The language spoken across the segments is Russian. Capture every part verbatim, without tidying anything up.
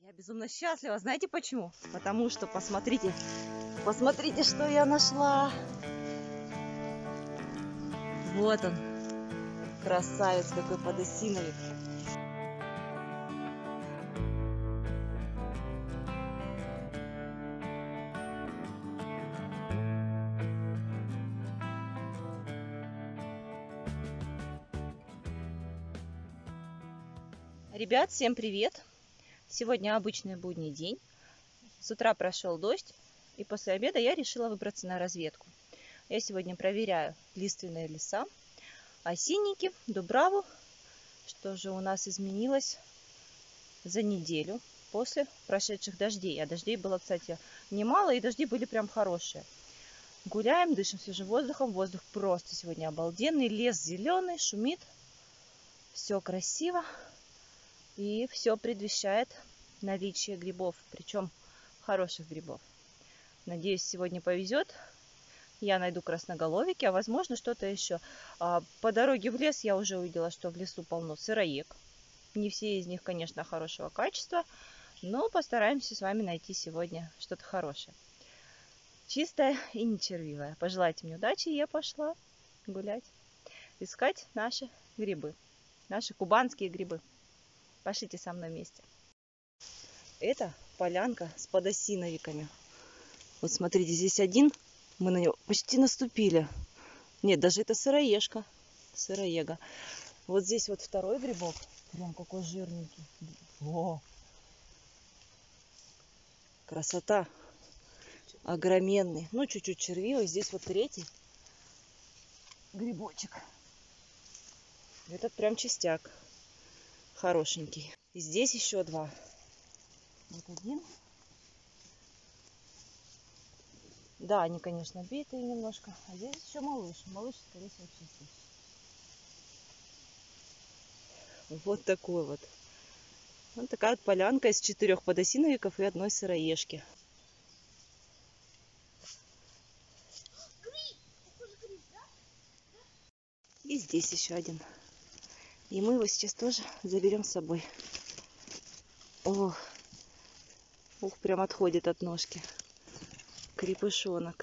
Я безумно счастлива. Знаете почему? Потому что, посмотрите, посмотрите, что я нашла. Вот он, красавец какой подосиновик. Ребят, всем привет! Сегодня обычный будний день. С утра прошел дождь, и после обеда я решила выбраться на разведку. Я сегодня проверяю лиственные леса, осинники, дубраву, что же у нас изменилось за неделю после прошедших дождей. А дождей было, кстати, немало, и дожди были прям хорошие. Гуляем, дышим свежим воздухом. Воздух просто сегодня обалденный. Лес зеленый, шумит. Все красиво. И все предвещает наличие грибов, причем хороших грибов. Надеюсь, сегодня повезет. Я найду красноголовики, а возможно что-то еще. По дороге в лес я уже увидела, что в лесу полно сыроек. Не все из них, конечно, хорошего качества, но постараемся с вами найти сегодня что-то хорошее. Чистое и не червивое. Пожелайте мне удачи, и я пошла гулять, искать наши грибы, наши кубанские грибы. Пошлите со мной вместе. Это полянка с подосиновиками. Вот смотрите, здесь один. Мы на него почти наступили. Нет, даже это сыроежка. Сыроега. Вот здесь вот второй грибок. Прям какой жирненький. О! Красота. Огроменный. Ну, чуть-чуть червивый. Здесь вот третий грибочек. Этот прям чистяк. Хорошенький. И здесь еще два. Вот один. Да, они, конечно, битые немножко. А здесь еще малыш. Малыш, скорее всего, чистый. Вот такой вот. Вот такая вот полянка из четырех подосиновиков и одной сыроежки. И здесь еще один. И мы его сейчас тоже заберем с собой. Ох, ух, прям отходит от ножки. Крепышонок.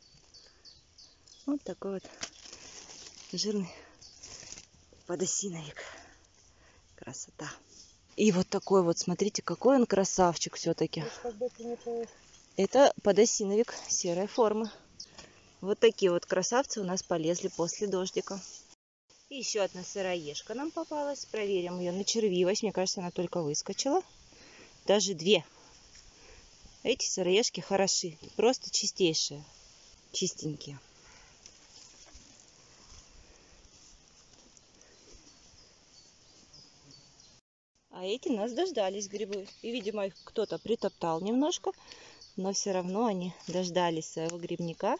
Вот такой вот жирный подосиновик. Красота. И вот такой вот, смотрите, какой он красавчик все-таки. Это подосиновик серой формы. Вот такие вот красавцы у нас полезли после дождика. И еще одна сыроежка нам попалась. Проверим ее на червивость. Мне кажется, она только выскочила. Даже две. Эти сыроежки хороши. Просто чистейшие. Чистенькие. А эти нас дождались грибы. И, видимо, их кто-то притоптал немножко. Но все равно они дождались своего грибника.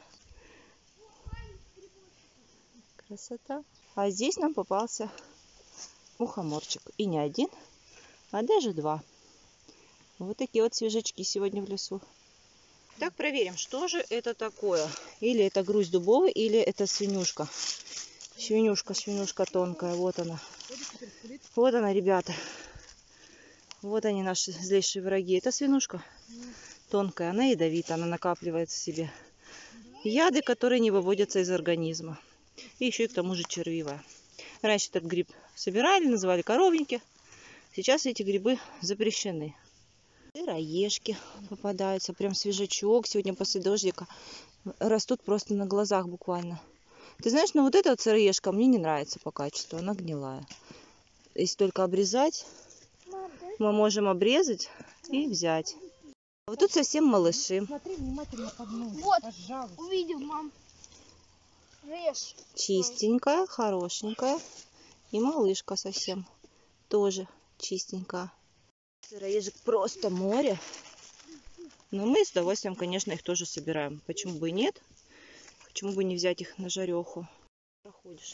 Красота. А здесь нам попался мухоморчик. И не один, а даже два. Вот такие вот свежачки сегодня в лесу. Так, проверим, что же это такое. Или это грусь дубовый, или это свинюшка. Свинюшка, свинюшка тонкая. Вот она. Вот она, ребята. Вот они, наши злейшие враги. Это свинушка тонкая. Она ядовита, она накапливает в себе яды, которые не выводятся из организма. И еще и к тому же червивая. Раньше этот гриб собирали, называли коровники. Сейчас эти грибы запрещены. Сыроежки попадаются. Прям свежачок. Сегодня после дождика растут просто на глазах буквально. Ты знаешь, ну вот эта вот сыроежка мне не нравится по качеству. Она гнилая. Если только обрезать, мы можем обрезать и взять. А вот тут совсем малыши. Смотри внимательно под нос. Вот, пожалуйста. Увидел, мам. Режь. Чистенькая, хорошенькая. И малышка совсем тоже чистенькая. Сыроежек просто море. Но мы с удовольствием, конечно, их тоже собираем. Почему бы и нет? Почему бы не взять их на жареху? Проходишь.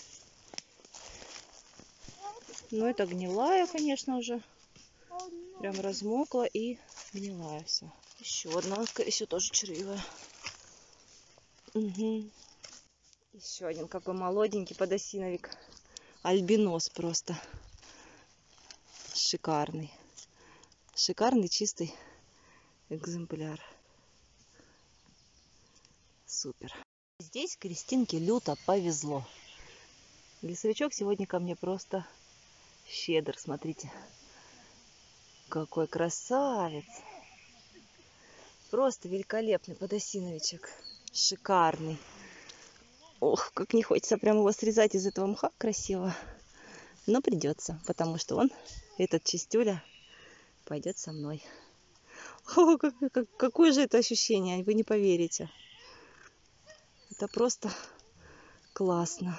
Но это гнилая, конечно, уже. Прям размокла и гнилая вся. Еще одна, еще тоже червивая. Угу. Еще один какой молоденький подосиновик. Альбинос просто. Шикарный. Шикарный чистый экземпляр. Супер. Здесь Кристинке люто повезло. Лесовичок сегодня ко мне просто щедр. Смотрите, какой красавец. Просто великолепный подосиновичек. Шикарный. Ох, как не хочется прям его срезать из этого мха красиво. Но придется, потому что он, этот чистюля, пойдет со мной. О, как, как, какое же это ощущение, вы не поверите. Это просто классно.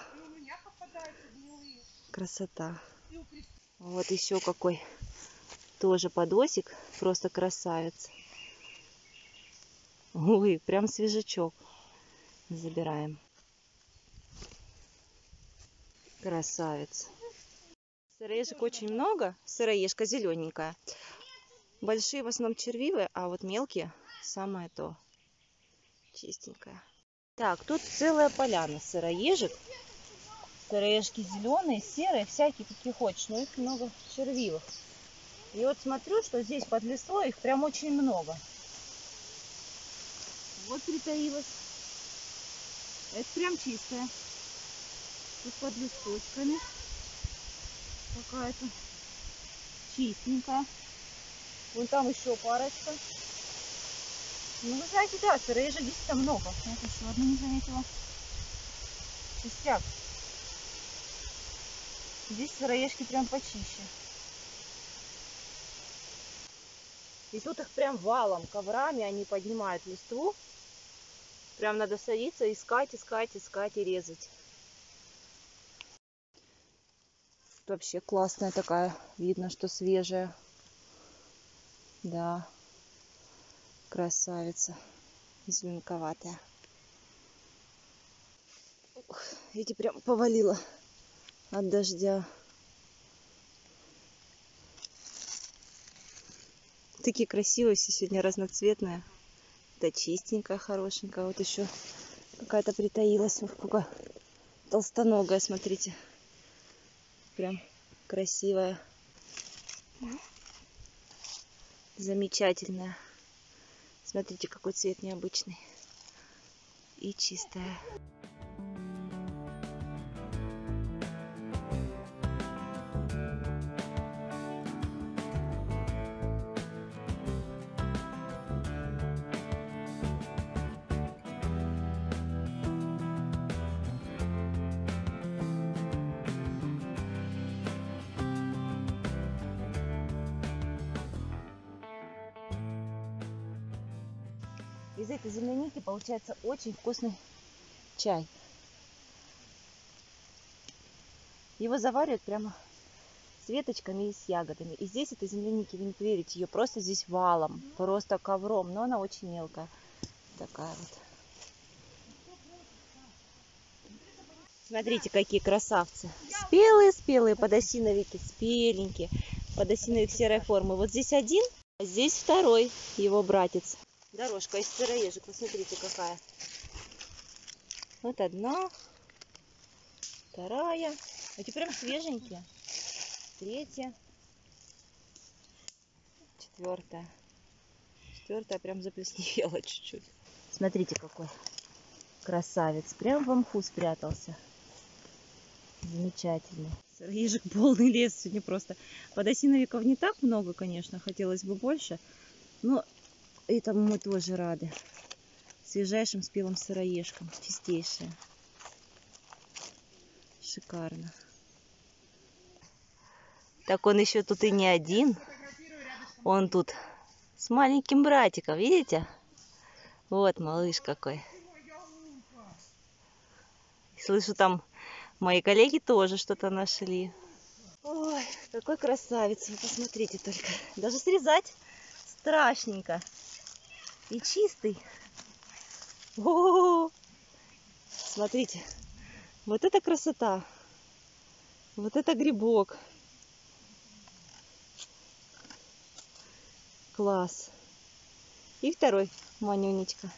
Красота. Вот еще какой тоже подосик, просто красавец. Ой, прям свежачок. Забираем. Красавец. Сыроежек очень много. Сыроежка зелененькая. Большие в основном червивые, а вот мелкие самое то. Чистенькая. Так, тут целая поляна сыроежек. Сыроежки зеленые, серые, всякие какие хочешь. Но их много червивых. И вот смотрю, что здесь под листвой их прям очень много. Вот притаилась. Это прям чистая. Тут под листочками. Какая-то чистенькая. Вон там еще парочка. Ну, вы знаете, да, сыроежек здесь-то много. Вот еще одну не заметила. Чистяк. Здесь сыроежки прям почище. И тут их прям валом, коврами они поднимают листву. Прям надо садиться, искать, искать, искать и резать. Вообще классная такая. Видно, что свежая. Да. Красавица. Зеленковатая. Ух, эти прям повалило от дождя. Такие красивые все сегодня, разноцветные. Да чистенькая, хорошенькая. Вот еще какая-то притаилась. Ух, какая толстоногая, смотрите. Прям красивая. Замечательная. Смотрите, какой цвет необычный. И чистая. Из этой земляники получается очень вкусный чай. Его заваривают прямо с веточками и с ягодами. И здесь этой земляники, вы не поверите, ее просто здесь валом, просто ковром. Но она очень мелкая. Такая вот. Смотрите, какие красавцы. Спелые-спелые подосиновики, спеленькие. Подосиновик серой формы. Вот здесь один, а здесь второй, его братец. Дорожка из сыроежек, посмотрите, какая. Вот одна, вторая. Эти прям свеженькие. Третья, четвертая. Четвертая прям заплесневела чуть-чуть. Смотрите, какой красавец. Прям в мху спрятался. Замечательный. Сыроежек полный лес сегодня просто. Подосиновиков не так много, конечно, хотелось бы больше. Но этому мы тоже рады. Свежайшим спелым сыроежкам. Чистейшие. Шикарно. Так он еще тут и не один. Он тут с маленьким братиком. Видите? Вот малыш какой. Слышу, там мои коллеги тоже что-то нашли. Ой, какой красавец. Вы посмотрите только. Даже срезать страшненько. И чистый. О-о-о! Смотрите. Вот это красота. Вот это грибок. Класс. И второй манюнечка.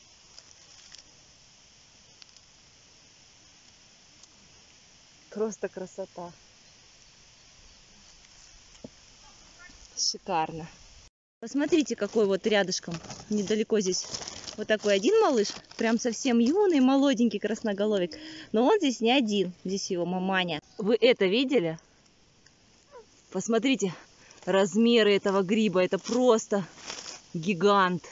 Просто красота. Шикарно. Посмотрите, какой вот рядышком, недалеко здесь, вот такой один малыш, прям совсем юный, молоденький красноголовик. Но он здесь не один, здесь его маманя. Вы это видели? Посмотрите, размеры этого гриба, это просто гигант.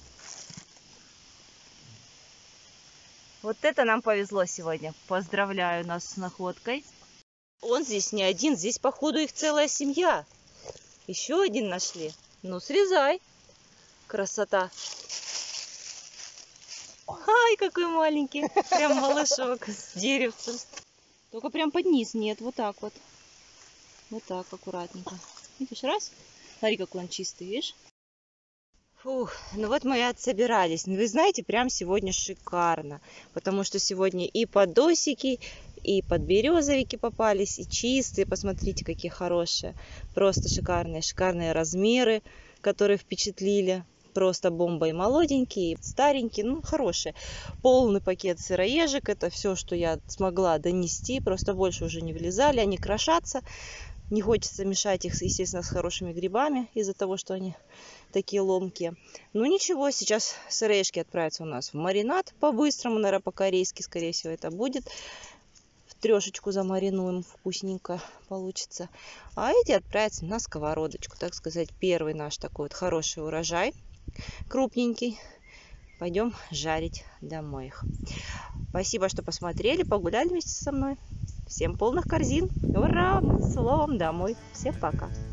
Вот это нам повезло сегодня. Поздравляю нас с находкой. Он здесь не один, здесь, походу, их целая семья. Еще один нашли. Ну, срезай. Красота. Ай, какой маленький. Прям малышок с деревцем. Только прям под низ. Нет, вот так вот. Вот так, аккуратненько. Видишь, раз. Смотри, какой он чистый, видишь? Фух, ну вот мы и отсобирались. Вы знаете, прям сегодня шикарно. Потому что сегодня и подосики, и подберезовики попались, и чистые. Посмотрите, какие хорошие. Просто шикарные, шикарные размеры, которые впечатлили. Просто бомба. И молоденькие, и старенькие, ну хорошие. Полный пакет сыроежек. Это все, что я смогла донести. Просто больше уже не влезали. Они крошатся. Не хочется мешать их, естественно, с хорошими грибами. Из-за того, что они такие ломкие. Ну ничего, сейчас сыроежки отправятся у нас в маринад. По-быстрому, наверное, по-корейски, скорее всего, это будет. В трешечку замаринуем. Вкусненько получится. А эти отправятся на сковородочку. Так сказать, первый наш такой вот хороший урожай. Крупненький. Пойдем жарить домой их. Спасибо, что посмотрели, погуляли вместе со мной. Всем полных корзин. Ура! Мы с уловом домой. Всем пока.